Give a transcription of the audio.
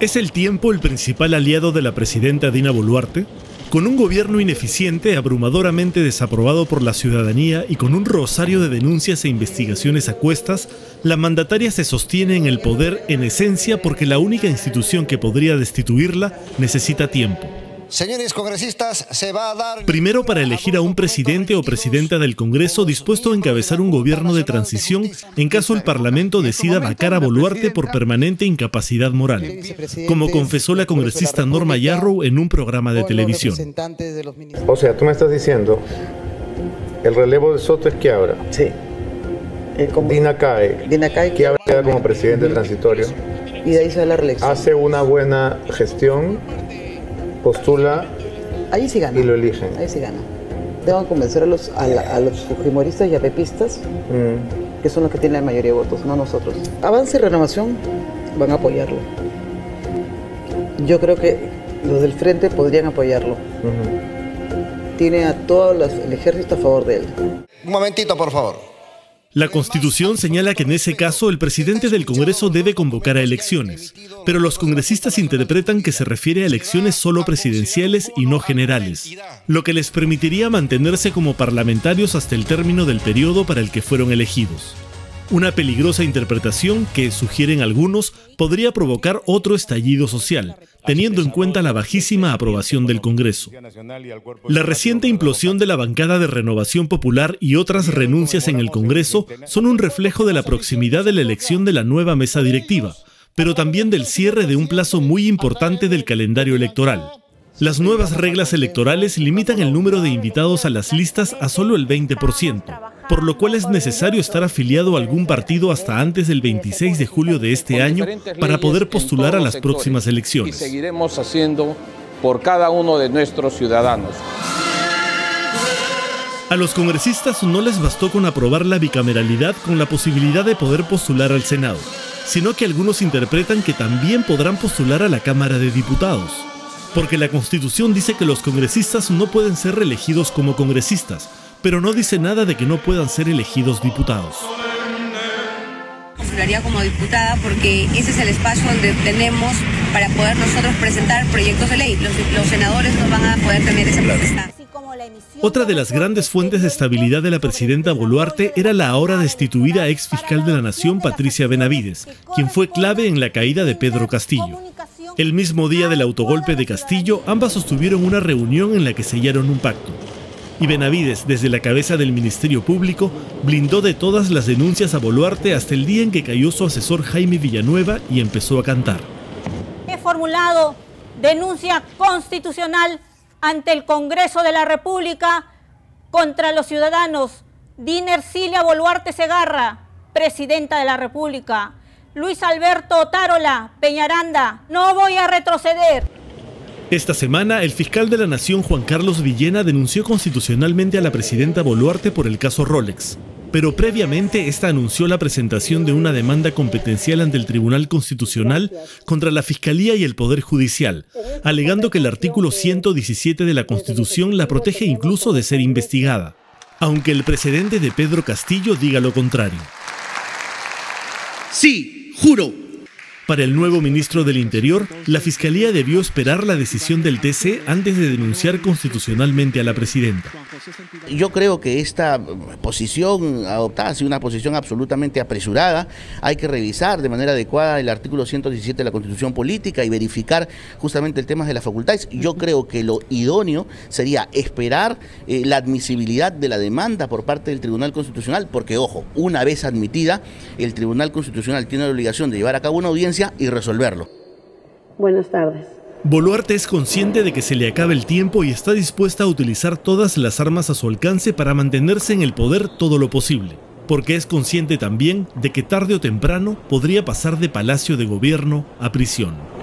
¿Es el tiempo el principal aliado de la presidenta Dina Boluarte? Con un gobierno ineficiente, abrumadoramente desaprobado por la ciudadanía y con un rosario de denuncias e investigaciones a cuestas, la mandataria se sostiene en el poder en esencia porque la única institución que podría destituirla necesita tiempo. Señores congresistas, se va a dar... Primero, para elegir a un presidente o presidenta del Congreso dispuesto a encabezar un gobierno de transición en caso el Parlamento decida vacar a Boluarte por permanente incapacidad moral, como confesó la congresista Norma Yarrow en un programa de televisión. O sea, tú me estás diciendo, el relevo de Soto es que ahora. Sí. Dina cae, que ahora queda como presidente transitorio. Y de ahí se da la reelección. Hace una buena gestión, postula, ahí sí gana. Y lo eligen. Ahí sí gana. Tengo que convencer a los fujimoristas y a pepistas, que son los que tienen la mayoría de votos, no nosotros. Avance y Renovación van a apoyarlo. Yo creo que los del frente podrían apoyarlo. Tiene a todo el ejército a favor de él. Un momentito, por favor. La Constitución señala que en ese caso el presidente del Congreso debe convocar a elecciones, pero los congresistas interpretan que se refiere a elecciones solo presidenciales y no generales, lo que les permitiría mantenerse como parlamentarios hasta el término del periodo para el que fueron elegidos. Una peligrosa interpretación que, sugieren algunos, podría provocar otro estallido social, teniendo en cuenta la bajísima aprobación del Congreso. La reciente implosión de la bancada de Renovación Popular y otras renuncias en el Congreso son un reflejo de la proximidad de la elección de la nueva mesa directiva, pero también del cierre de un plazo muy importante del calendario electoral. Las nuevas reglas electorales limitan el número de invitados a las listas a solo el 20%, por lo cual es necesario estar afiliado a algún partido hasta antes del 26 de julio de este año para poder postular a las próximas elecciones. Y seguiremos haciendo por cada uno de nuestros ciudadanos. A los congresistas no les bastó con aprobar la bicameralidad con la posibilidad de poder postular al Senado, sino que algunos interpretan que también podrán postular a la Cámara de Diputados. Porque la Constitución dice que los congresistas no pueden ser reelegidos como congresistas, pero no dice nada de que no puedan ser elegidos diputados. Postularía como diputada porque ese es el espacio donde tenemos para poder nosotros presentar proyectos de ley. Los senadores no van a poder tener esa potestad. Otra de las grandes fuentes de estabilidad de la presidenta Boluarte era la ahora destituida ex fiscal de la Nación, Patricia Benavides, quien fue clave en la caída de Pedro Castillo. El mismo día del autogolpe de Castillo, ambas sostuvieron una reunión en la que sellaron un pacto. Y Benavides, desde la cabeza del Ministerio Público, blindó de todas las denuncias a Boluarte hasta el día en que cayó su asesor Jaime Villanueva y empezó a cantar. He formulado denuncia constitucional ante el Congreso de la República contra los ciudadanos Dina Ercilia Boluarte Segarra, Presidenta de la República, Luis Alberto Otárola Peñaranda. No voy a retroceder. Esta semana, el fiscal de la Nación, Juan Carlos Villena, denunció constitucionalmente a la presidenta Boluarte por el caso Rolex. Pero previamente, esta anunció la presentación de una demanda competencial ante el Tribunal Constitucional contra la Fiscalía y el Poder Judicial, alegando que el artículo 117 de la Constitución la protege incluso de ser investigada, aunque el precedente de Pedro Castillo diga lo contrario. Sí, juro. Para el nuevo ministro del Interior, la Fiscalía debió esperar la decisión del TC antes de denunciar constitucionalmente a la presidenta. Yo creo que esta posición adoptada ha sido una posición absolutamente apresurada. Hay que revisar de manera adecuada el artículo 117 de la Constitución Política y verificar justamente el tema de las facultades. Yo creo que lo idóneo sería esperar la admisibilidad de la demanda por parte del Tribunal Constitucional, porque, ojo, una vez admitida, el Tribunal Constitucional tiene la obligación de llevar a cabo una audiencia y resolverlo. Buenas tardes. Boluarte es consciente de que se le acaba el tiempo y está dispuesta a utilizar todas las armas a su alcance para mantenerse en el poder todo lo posible, porque es consciente también de que tarde o temprano podría pasar de Palacio de Gobierno a prisión.